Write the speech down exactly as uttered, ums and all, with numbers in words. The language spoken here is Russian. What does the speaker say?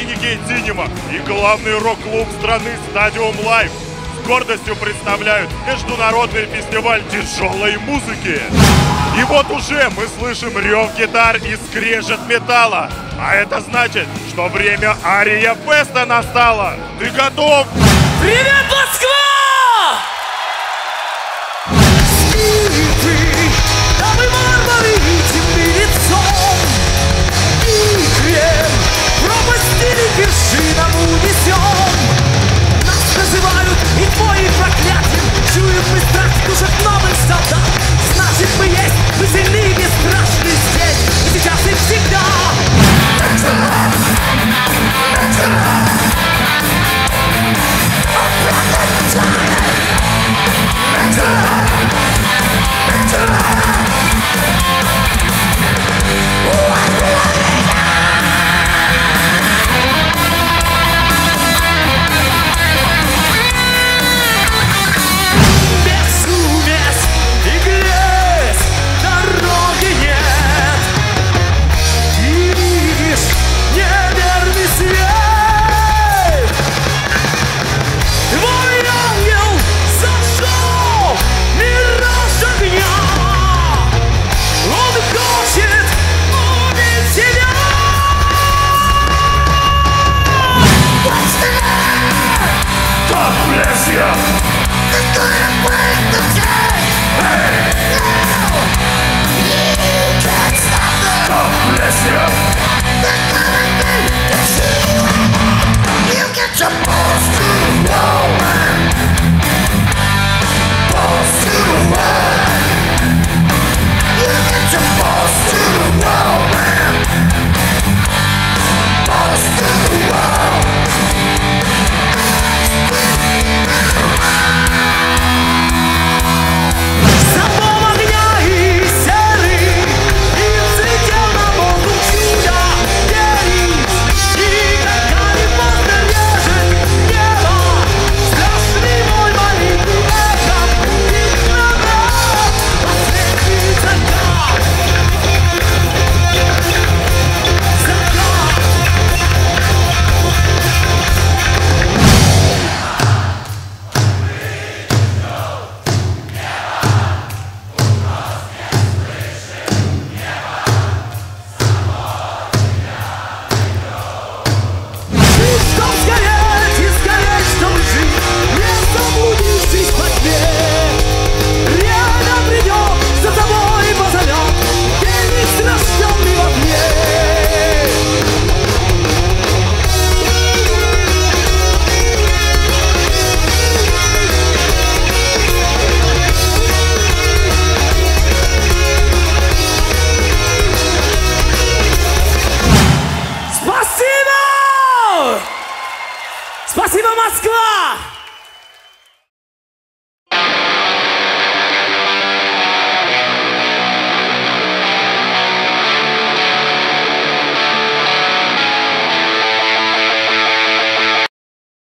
Syndicate Cinema и главный рок-клуб страны Stadium Live с гордостью представляют международный фестиваль тяжелой музыки. И вот уже мы слышим рев гитар и скрежет металла. А это значит, что время Ария Феста настало. Ты готов? Привет, Москва! Дамы Мармары темным лицом Игрем пропастили вершинам унесем. Нас называют и твоим проклятием. Чуем мы страх в душах новых солдат. Значит, мы есть, мы сильны.